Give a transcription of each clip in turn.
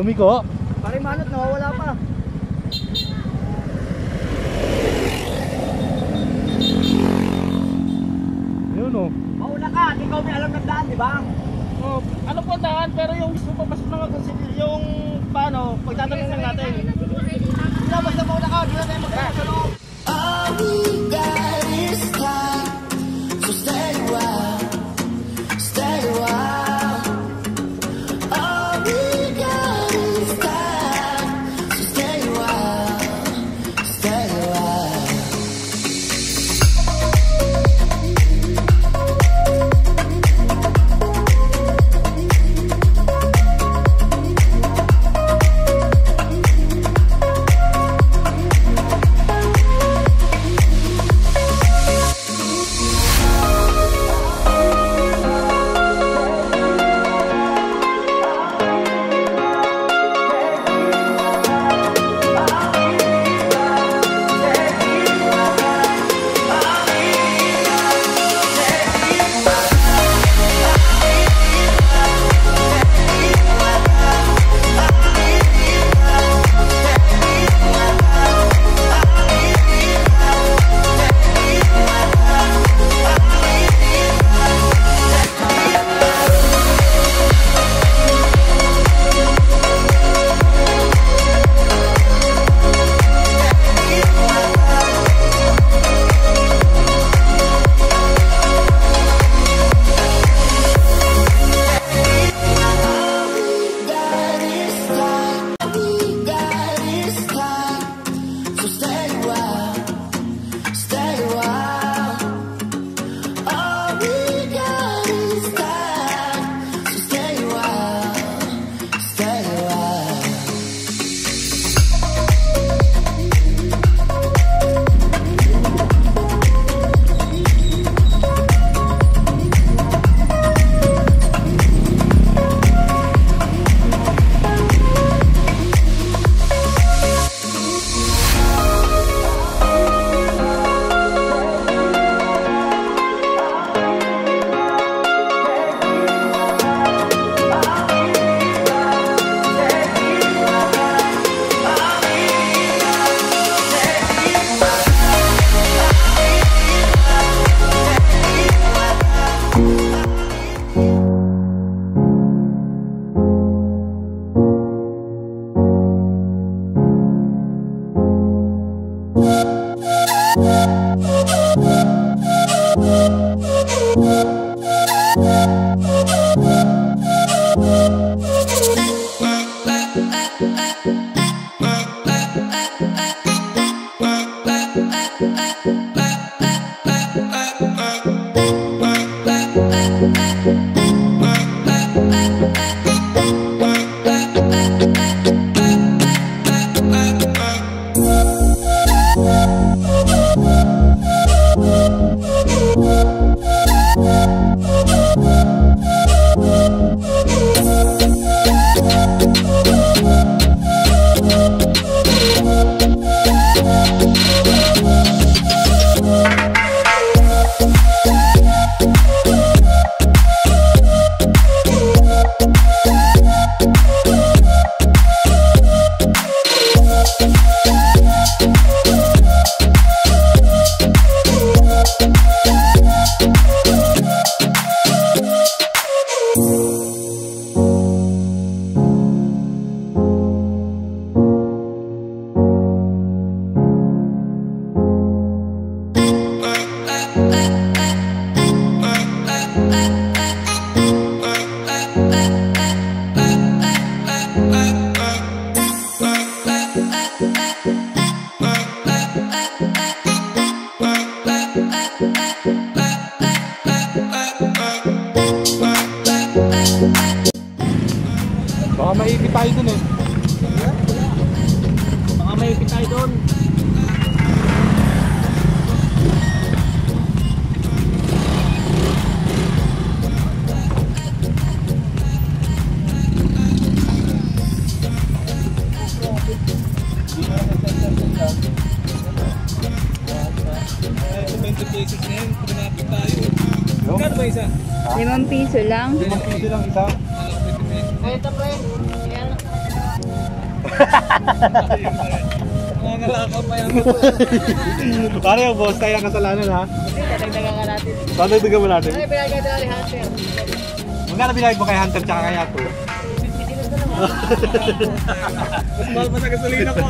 Lumiko? Pare manot, nawawala pa. Yun o. Mauna ka, ikaw may alam ng daan, di ba? Oh, ano po ang daan, pero yung gusto papasok na yung paano, pagtatanong lang natin. Hindi, basta mauna ka, di na tayo magkakaroon sa loob. All we got is time, so stay a while, stay a while. All we got is time, so stay a while, stay a while. Baka maipit tayo dun eh. Baka maipit tayo doon. Magkano ba isa? 5 piso lang. 5 piso lang isa. Ito pre. Nangangalakaw pa yan. Paano yung boss? Tayo ang kasalanan ha? Dagdagan ka natin. Paano dagdagan mo natin? Ay, pinagay na ni Hunter. Magkano binayad mo kay Hunter tsaka kay Yato? Mas mahal pa sa gasolina ko.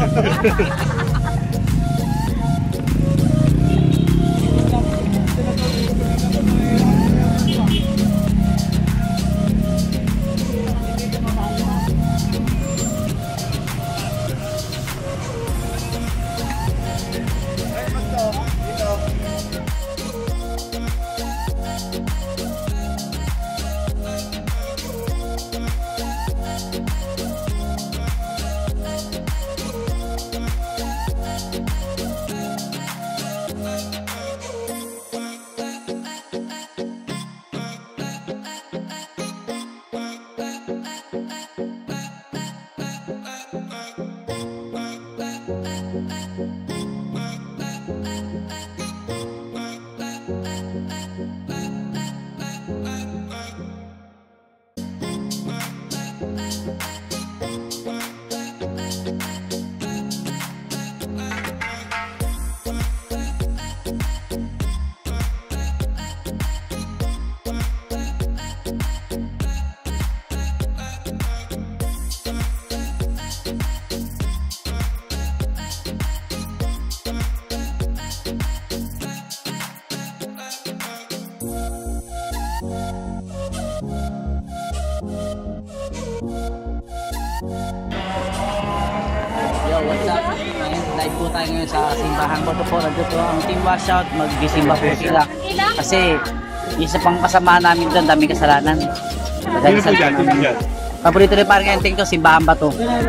Yo, what's up? Ngayon, live po tayo ngayon sa simbahan ko po. Nandito po ang team washout. Magbisimba po sila. Kasi isa pang kasama namin doon, daming kasalanan. Sino po dyan? Sino dyan? Paborito rin parang ending to, simbahan ba to?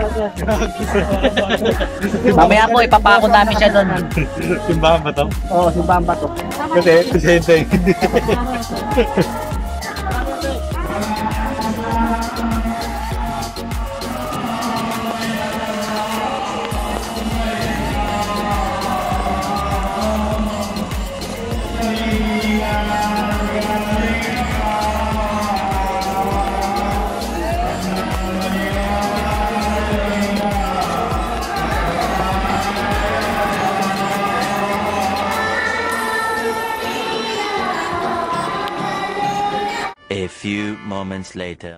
Mamaya po, ipapako namin siya doon. Simbahan ba to? Oo, simbahan ba to? Kasi, presente. A few moments later.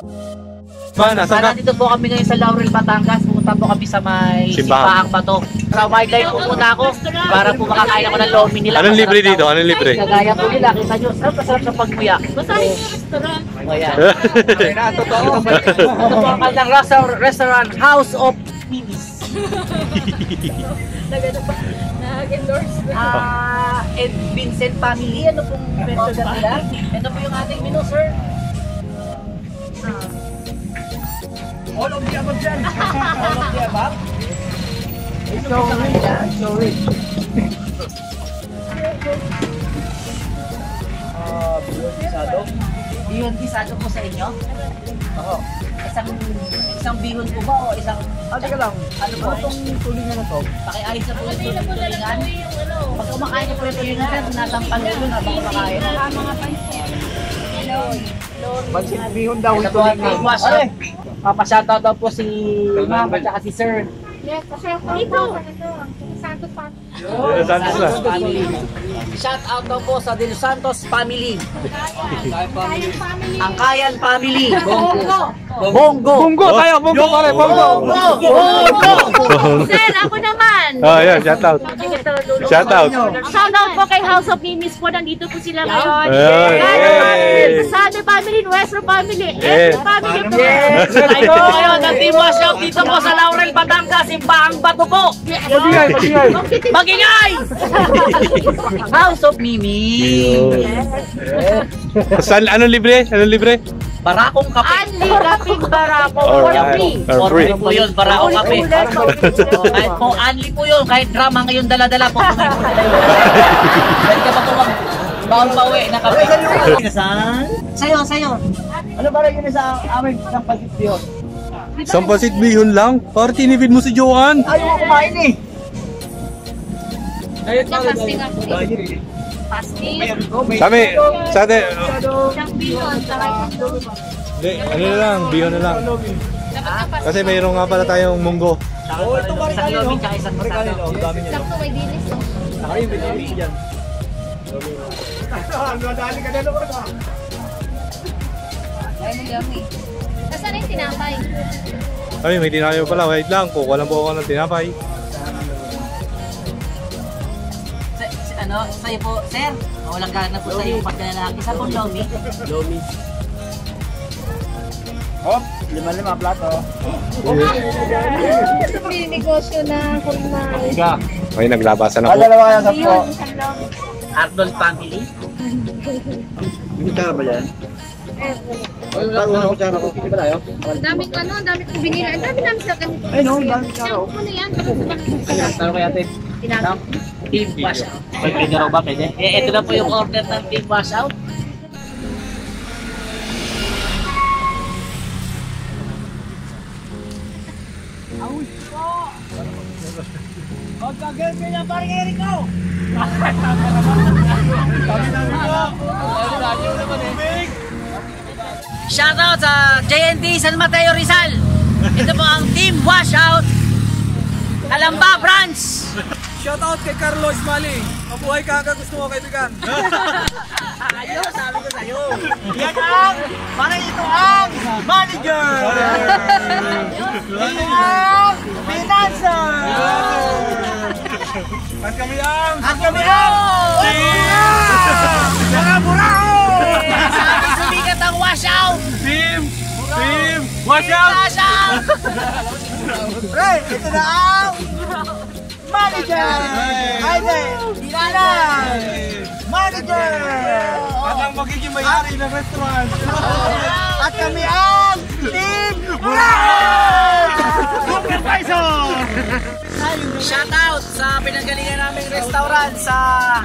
Nasaan na? Nandito po kami ngayon sa Laurel, Batangas. Pumunta po kami sa may Simbahan. Simbahang Bato. Sa wildlife po muna ako para po makakain ako ng lomi nila. Anong libre dito? Anong libre? Kagaya po nila, kita nyo, sarap sa pagmuya. Basahin yung restaurant. Ayan. Totoo. Ito po ang kanilang restaurant, House of Mimis. Nag-endorse. And Vincent family, ano pong restaurant nila? Ito po yung ating menu, sir. All of the above dyan. All of the above. Sorry. Bihon gisado po sa inyo? Oo. Isang bihon po ba o isang... Teka lang. Ano po? Itong tulingan na to. Pakiayos na po yung tulingan. Pag kumakain na po yung tulingan, sir, nasampan nyo doon habang kumakain. Mga pansit. Hello. Pansit bihon daw Ito ito. po ang teamwas. Papashoutout daw po si ma'am at saka si sir. Yes, kasi ito. Santo pa. Santos na. Family. Shout out daw po sa De Los Santos family. Ang Kayan family. Bongo. Bunggo tayo. Bunggo pare. Bunggo. Sir, ako naman. Oh, yan. Shout out. Shout out. Shout out po kay House of Mimis po. Nandito po sila ngayon. Ayun. Sade family, Nuestro family, Yes. Every family po. Tayo po ngayon ng team washout dito po sa Laurel, Batangas, Simbahang Bato po. Magingay! House of Mimi. Saan? Anong libre? Anong libre? Barakong kape. Anli, kaping barako, for Alright. free. For free. Po yun, barakong kape. Kahit po anli po yun, kahit drama ngayon dala-dala po. Pwede ka pa po mag-baon pa uwi na kape. Sa'yo. Ano ba rin yun sa amin? Isang pansit bihon. Isang pasit bihon lang? Para tinipid mo si Johan. Ayaw ko kumain eh. Fasting ako. Fasting. Sabi, sa atin, Isang bilon, saka isang ano na lang, bihon na lang. Kasi mayroon nga pala tayong munggo. Oo, ito pare Isang kanino. lomi tsaka isang Pare kanino. masarap. Ang dami niya. Sakto may dilis. Nakain, binili dyan. Nadali ka na naman ah. Ay, magami. Nasaan yung tinapay? Ay, may tinayo pala. Wait lang, kukuha lang po ako ng tinapay. Sa'yo po, sir. Walang gana po sa'yo yung pagkalalaki. Isa pong lomi. Lomi. Hop, 5 plato. May negosyo na kumain. May naglabasan ako. Dalawa kaya sa po. Ayun, isang lang. Arnold family. Kutsara ba yan? Ang daming ano, ang daming kong binili. Ang dami namin sa ganito. Ay, no, ang daming kutsara, oh. Ano yan? Tapos Taro kaya ito. tinapay. Team washout. Pwede raw ba? Pwede? Ito na po yung order ng team washout. Shoutout sa JNT San Mateo Rizal. Ito po ang team washout. Kalamba branch. Shoutout kay Carlos Mali. Mabuhay ka hanggang gusto mo, kaibigan. Ayos, sabi ko sa'yo. Yan ang, para ito ang manager. Ito ang financer. At kami ang mga burao. Sabi sumikat ang washout. Team, watch out. Washout. Pre, ito na ang manager. Ay, hindi na. Manager. At ang magiging may-ari ng restaurant. At kami ang Team Brown! Supervisor! Shoutout sa pinanggalingan naming restaurant sa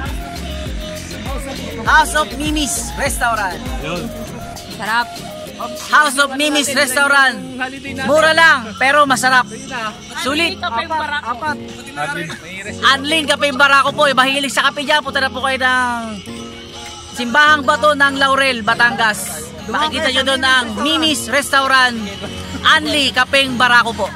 House of Mimis Restaurant. Sarap. House of Mimis Restaurant. Mura lang pero masarap. Sulit. Apat. Anlin Kape Barako po. Mahilig sa kape dyan. Punta na po kayo ng Simbahang Bato ng Laurel, Batangas. Makikita nyo doon ang Mimis Restaurant. Anli Kape Barako po.